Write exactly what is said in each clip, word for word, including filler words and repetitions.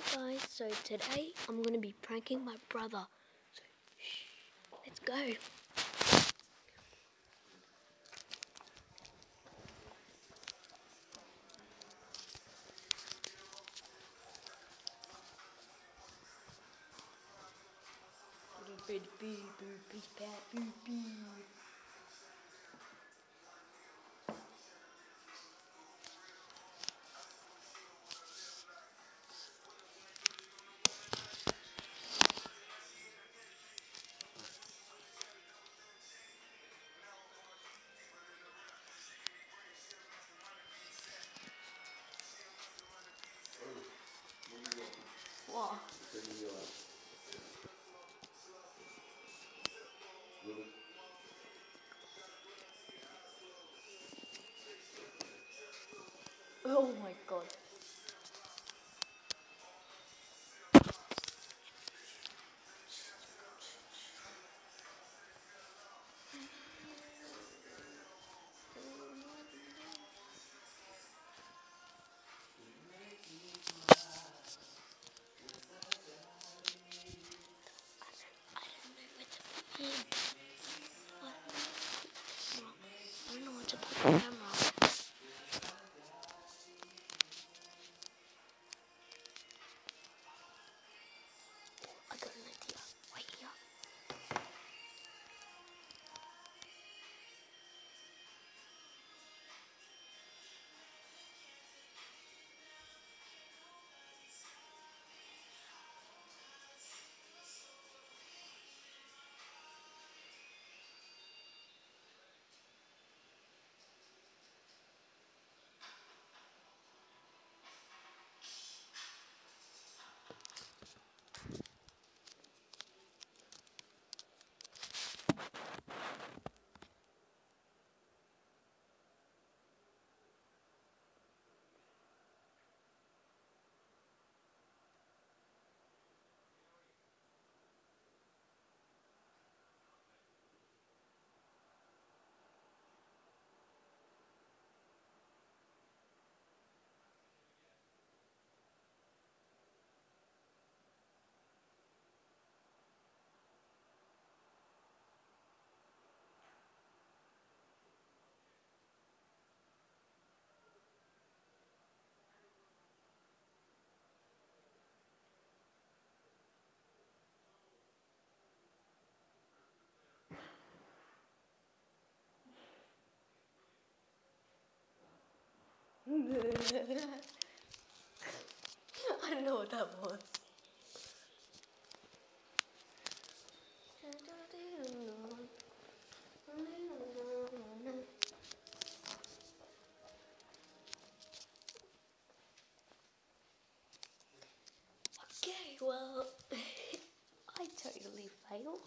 Guys, so today I'm going to be pranking my brother. So, shh, let's go. What? Oh my god. I don't know what to put the camera on. I got an idea. Right here. I don't know what that was. Okay, well, I totally failed.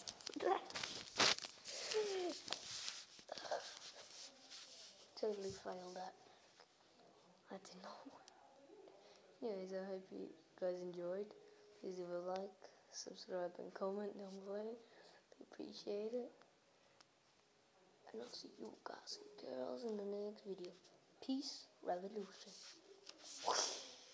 Totally failed that. I didn't know. Anyways, I hope you guys enjoyed. Please leave a like, subscribe and comment down below. I appreciate it. And I'll see you guys and girls in the next video. Peace, revolution.